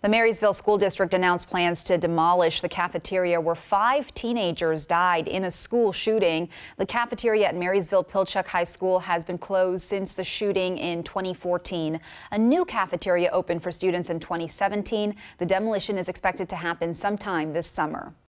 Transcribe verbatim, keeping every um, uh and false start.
The Marysville School District announced plans to demolish the cafeteria where five teenagers died in a school shooting. The cafeteria at Marysville Pilchuck High School has been closed since the shooting in twenty fourteen. A new cafeteria opened for students in twenty seventeen. The demolition is expected to happen sometime this summer.